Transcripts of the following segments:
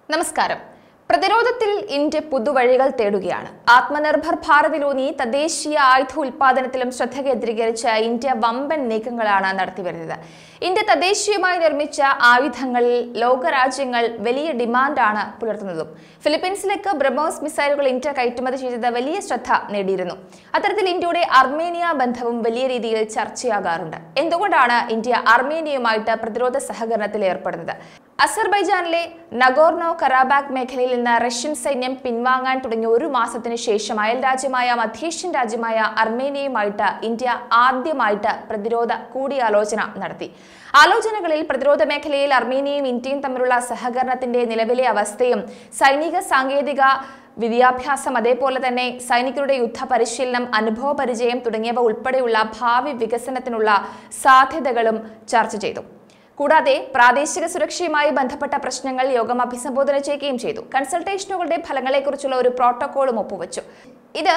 നമസ്കാരം. പ്രതിരോധത്തിൽ ഇന്ത്യ പുതുവഴികൾ തേടുകയാണ്. ആത്മനിർഭർ ഭാരതിലൂന്നി തദ്ദേശീയ ആയുധ ഉൽപാദനത്തിലും ശ്രദ്ധ കേന്ദ്രീകരിച്ച ഇന്ത്യ വമ്പൻ നീക്കങ്ങളാണ് നടത്തിവരുന്നത്. ഇന്ത്യ തദ്ദേശീയമായി നിർമ്മിച്ച ആയുധങ്ങളിൽ ലോകരാജ്യങ്ങൾ വലിയ ഡിമാൻഡാണ് പുലർത്തുന്നതും. ഫിലിപ്പീൻസിലേക്ക് ബ്രഹ്മോസ് മിസൈലുകൾ ഇന്ത്യ കയറ്റുമതി ചെയ്തത് വലിയ ശ്രദ്ധ നേടിയിരുന്നു. അത്തരത്തിൽ ഇന്ത്യയുടെ അർമേനിയ ബന്ധവും വലിയ രീതിയിൽ ചർച്ചയാകാറുണ്ട്. എന്തുകൊണ്ടാണ് ഇന്ത്യ അർമേനിയയുമായിട്ട് പ്രതിരോധ സഹകരണത്തിൽ ഏർപ്പെടുന്നത്? അസർബൈജാനിലെ നഗോർണോ കറാബാക് മേഖലയിൽ നിന്ന് റഷ്യൻ സൈന്യം പിൻവാങ്ങാൻ തുടങ്ങിയ ഒരു മാസത്തിന് ശേഷം അയൽ രാജ്യമായ മധ്യേഷ്യൻ രാജ്യമായ അർമേനിയയുമായിട്ട് ഇന്ത്യ ആദ്യമായിട്ട് പ്രതിരോധ കൂടിയാലോചന നടത്തി. ആലോചനകളിൽ പ്രതിരോധ മേഖലയിൽ അർമേനിയയും ഇന്ത്യയും തമ്മിലുള്ള സഹകരണത്തിന്റെ നിലവിലെ അവസ്ഥയും സൈനിക സാങ്കേതിക വിദ്യാഭ്യാസം, അതേപോലെ തന്നെ സൈനികരുടെ യുദ്ധ പരിശീലനം, അനുഭവ പരിചയം തുടങ്ങിയവ ഉൾപ്പെടെയുള്ള ഭാവി വികസനത്തിനുള്ള സാധ്യതകളും ചർച്ച ചെയ്തു. കൂടാതെ പ്രാദേശിക സുരക്ഷയുമായി ബന്ധപ്പെട്ട പ്രശ്നങ്ങൾ യോഗം അഭിസംബോധന ചെയ്യുകയും ചെയ്തു. കൺസൾട്ടേഷനുകളുടെ ഫലങ്ങളെക്കുറിച്ചുള്ള ഒരു പ്രോട്ടോകോളും ഒപ്പുവച്ചു. ഇത്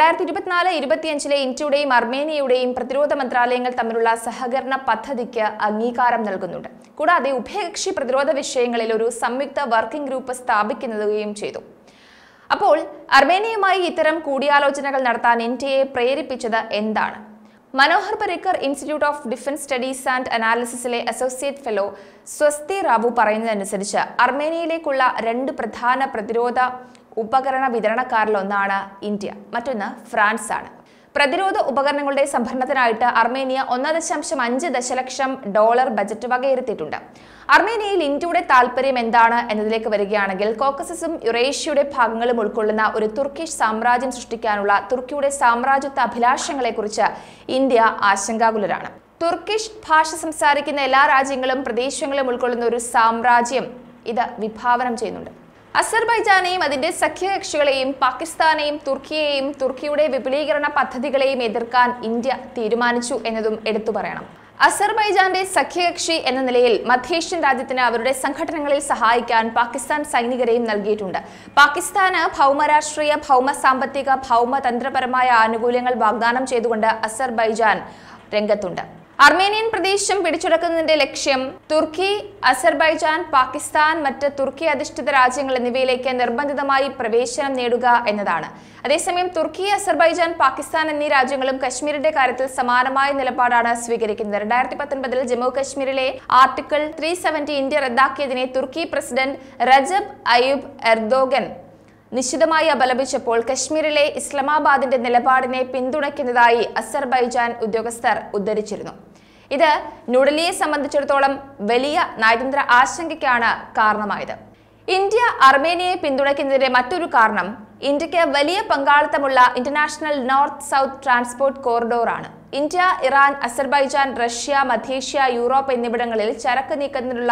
2024-25 ഇന്ത്യയുടെയും അർമേനിയയുടെയും പ്രതിരോധ മന്ത്രാലയങ്ങൾ തമ്മിലുള്ള സഹകരണ പദ്ധതിക്ക് അംഗീകാരം നൽകുന്നുണ്ട്. കൂടാതെ ഉഭയകക്ഷി പ്രതിരോധ വിഷയങ്ങളിൽ ഒരു സംയുക്ത വർക്കിംഗ് ഗ്രൂപ്പ് സ്ഥാപിക്കുകയും ചെയ്തു. അപ്പോൾ അർമേനിയയുമായി ഇത്തരം കൂടിയാലോചനകൾ നടത്താൻ ഇന്ത്യയെ പ്രേരിപ്പിച്ചത് എന്താണ്? Manohar Parrikar institute of defence studies and അനാലിസിസിലെ അസോസിയേറ്റ് ഫെലോ സ്വസ്തി റാവു പറയുന്നതനുസരിച്ച് അർമേനിയയിലേക്കുള്ള രണ്ട് പ്രധാന പ്രതിരോധ ഉപകരണ വിതരണക്കാരിലൊന്നാണ് ഇന്ത്യ, മറ്റൊന്ന് ഫ്രാൻസ് ആണ്. പ്രതിരോധ ഉപകരണങ്ങളുടെ സംഭരണത്തിനായിട്ട് അർമേനിയ $1.5 ദശലക്ഷം ബജറ്റ് വകയിരുത്തിയിട്ടുണ്ട്. അർമേനിയയിൽ ഇന്ത്യയുടെ താല്പര്യം എന്താണ് എന്നതിലേക്ക് വരികയാണെങ്കിൽ, കോക്കസസും യുറേഷ്യയുടെ ഭാഗങ്ങളും ഉൾക്കൊള്ളുന്ന ഒരു തുർക്കിഷ് സാമ്രാജ്യം സൃഷ്ടിക്കാനുള്ള തുർക്കിയുടെ സാമ്രാജ്യത്വ അഭിലാഷങ്ങളെക്കുറിച്ച് ഇന്ത്യ ആശങ്കാകുലരാണ്. തുർക്കിഷ് ഭാഷ സംസാരിക്കുന്ന എല്ലാ രാജ്യങ്ങളും പ്രദേശങ്ങളും ഉൾക്കൊള്ളുന്ന ഒരു സാമ്രാജ്യം ഇത് വിഭാവനം ചെയ്യുന്നുണ്ട്. അസർബൈജാനെയും അതിന്റെ സഖ്യകക്ഷികളെയും പാകിസ്ഥാനെയും തുർക്കിയെയും തുർക്കിയുടെ വിപുലീകരണ പദ്ധതികളെയും എതിർക്കാൻ ഇന്ത്യ തീരുമാനിച്ചു എന്നതും എടുത്തു പറയണം. അസർബൈജാന്റെ സഖ്യകക്ഷി എന്ന നിലയിൽ മധ്യേഷ്യൻ രാജ്യത്തിന് അവരുടെ സംഘടനകളിൽ സഹായിക്കാൻ പാകിസ്ഥാൻ സൈനികരെയും നൽകിയിട്ടുണ്ട്. പാകിസ്ഥാന് ഭൗമരാഷ്ട്രീയ, ഭൗമ സാമ്പത്തിക, ഭൗമ തന്ത്രപരമായ ആനുകൂല്യങ്ങൾ വാഗ്ദാനം ചെയ്തുകൊണ്ട് അസർബൈജാൻ രംഗത്തുണ്ട്. അർമേനിയൻ പ്രദേശം പിടിച്ചെടുക്കുന്നതിന്റെ ലക്ഷ്യം തുർക്കി, അസർബൈജാൻ, പാകിസ്ഥാൻ, മറ്റ് തുർക്കി അധിഷ്ഠിത രാജ്യങ്ങൾ എന്നിവയിലേക്ക് നിർബന്ധിതമായി പ്രവേശനം നേടുക എന്നതാണ്. അതേസമയം തുർക്കി, അസർബൈജാൻ, പാകിസ്ഥാൻ എന്നീ രാജ്യങ്ങളും കശ്മീരിന്റെ കാര്യത്തിൽ സമാനമായ നിലപാടാണ് സ്വീകരിക്കുന്നത്. 2019 ജമ്മു കശ്മീരിലെ ആർട്ടിക്കിൾ 370 ഇന്ത്യ റദ്ദാക്കിയതിനെ തുർക്കി പ്രസിഡന്റ് റജബ് അയ്യൂബ് എർദോഗൻ നിശിതമായി അപലപിച്ചപ്പോൾ കശ്മീരിലെ ഇസ്ലാമാബാദിന്റെ നിലപാടിനെ പിന്തുണയ്ക്കുന്നതായി അസർബൈജാൻ ഉദ്യോഗസ്ഥർ ഉദ്ധരിച്ചിരുന്നു. ഇത് ന്യൂഡൽഹിയെ സംബന്ധിച്ചിടത്തോളം വലിയ നയതന്ത്ര ആശങ്കയ്ക്കാണ് കാരണമായത്. ഇന്ത്യ അർമേനിയയെ പിന്തുണയ്ക്കുന്നതിന്റെ മറ്റൊരു കാരണം ഇന്ത്യക്ക് വലിയ പങ്കാളിത്തമുള്ള international north south transport corridor ആണ്. ഇന്ത്യ, ഇറാൻ, അസർബൈജാൻ, റഷ്യ, മധ്യേഷ്യ, യൂറോപ്പ് എന്നിവിടങ്ങളിൽ ചരക്ക് നീക്കുന്നതിനുള്ള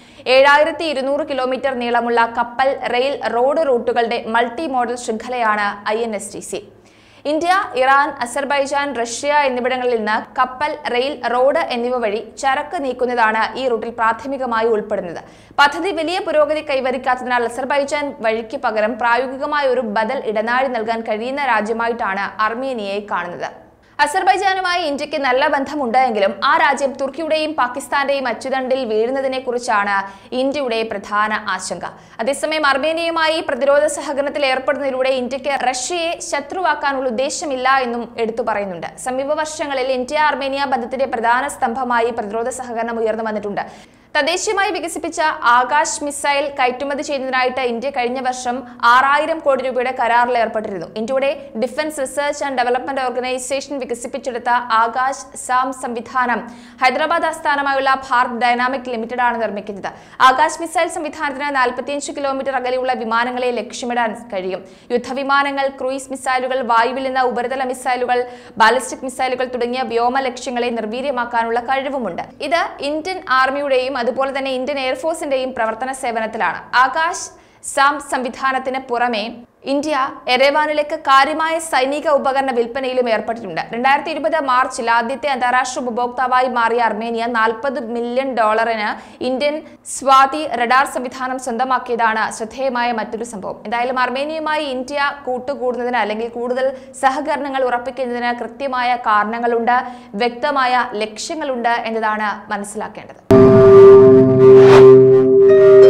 7200 കിലോമീറ്റർ നീളമുള്ള കപ്പൽ, റെയിൽ, റോഡ് റൂട്ടുകളുടെ മൾട്ടി മോഡൽ ശൃംഖലയാണ് INSTC. India, Iran, Azerbaijan, Russia എന്നിവിടങ്ങളിൽ നിന്ന് കപ്പൽ, റെയിൽ, റോഡ് എന്നിവ വഴി ചരക്ക് നീക്കുന്നതാണ് ഈ റൂട്ടിൽ പ്രാഥമികമായി ഉൾപ്പെടുന്നത്. പദ്ധതി വലിയ പുരോഗതി കൈവരിക്കാത്തതിനാൽ അസർബൈജാൻ വഴിക്ക് പകരം പ്രായോഗികമായ ഒരു ബദൽ ഇടനാഴി നൽകാൻ കഴിയുന്ന രാജ്യമായിട്ടാണ് അർമേനിയയെ കാണുന്നത്. അസർബൈജാനുമായി ഇന്ത്യക്ക് നല്ല ബന്ധമുണ്ടെങ്കിലും ആ രാജ്യം തുർക്കിയുടെയും പാകിസ്ഥാന്റെയും അച്ചുതണ്ടിൽ വീഴുന്നതിനെ കുറിച്ചാണ് ഇന്ത്യയുടെ പ്രധാന ആശങ്ക. അതേസമയം അർമേനിയയുമായി പ്രതിരോധ സഹകരണത്തിൽ ഏർപ്പെടുന്നതിലൂടെ ഇന്ത്യക്ക് റഷ്യയെ ശത്രുവാക്കാനുള്ള ഉദ്ദേശമില്ല എന്നും എടുത്തു പറയുന്നുണ്ട്. സമീപ വർഷങ്ങളിൽ ഇന്ത്യ അർമേനിയ ബന്ധത്തിന്റെ പ്രധാന സ്തംഭമായി പ്രതിരോധ സഹകരണം ഉയർന്നു വന്നിട്ടുണ്ട്. തദ്ദേശീയമായി വികസിപ്പിച്ച ആകാശ് മിസൈൽ കയറ്റുമതി ചെയ്യുന്നതിനായിട്ട് ഇന്ത്യ കഴിഞ്ഞ വർഷം 6000 കോടി രൂപയുടെ കരാറിൽ ഏർപ്പെട്ടിരുന്നു. ഇന്ത്യയുടെ defence research and development organisation വികസിപ്പിച്ചെടുത്ത ആകാശ് സാം സംവിധാനം ഹൈദരാബാദ് ആസ്ഥാനമായുള്ള ഭാരത് ഡൈനാമിക് ലിമിറ്റഡ് ആണ് നിർമ്മിക്കുന്നത്. ആകാശ് മിസൈൽ സംവിധാനത്തിന് 45 കിലോമീറ്റർ അകലെയുള്ള വിമാനങ്ങളെ ലക്ഷ്യമിടാൻ കഴിയും. യുദ്ധവിമാനങ്ങൾ, ക്രൂയിസ് മിസൈലുകൾ, വായുവിൽ നിന്ന് ഉപരിതല മിസൈലുകൾ, ബാലിസ്റ്റിക് മിസൈലുകൾ തുടങ്ങിയ വ്യോമ ലക്ഷ്യങ്ങളെ നിർവീര്യമാക്കാനുള്ള കഴിവുമുണ്ട്. ഇത് ഇന്ത്യൻ ആർമിയുടെയും അതുപോലെ തന്നെ ഇന്ത്യൻ എയർഫോഴ്സിന്റെയും പ്രവർത്തന സേവനത്തിലാണ്. ആകാശ് സാം സംവിധാനത്തിന് പുറമെ ഇന്ത്യ എരേവാനിലേക്ക് കാര്യമായ സൈനിക ഉപകരണ വിൽപ്പനയിലും ഏർപ്പെട്ടിട്ടുണ്ട്. 2020 മാർച്ചിൽ ആദ്യത്തെ അന്താരാഷ്ട്ര ഉപഭോക്താവായി മാറിയ Armenia $40 million Indian Swathi radar സംവിധാനം സ്വന്തമാക്കിയതാണ് ശ്രദ്ധേയമായ മറ്റൊരു സംഭവം. എന്തായാലും അർമേനിയയുമായി ഇന്ത്യ കൂട്ടുകൂടുന്നതിന് അല്ലെങ്കിൽ കൂടുതൽ സഹകരണങ്ങൾ ഉറപ്പിക്കുന്നതിന് കൃത്യമായ കാരണങ്ങളുണ്ട്, വ്യക്തമായ ലക്ഷ്യങ്ങളുണ്ട് എന്നതാണ് മനസ്സിലാക്കേണ്ടത്.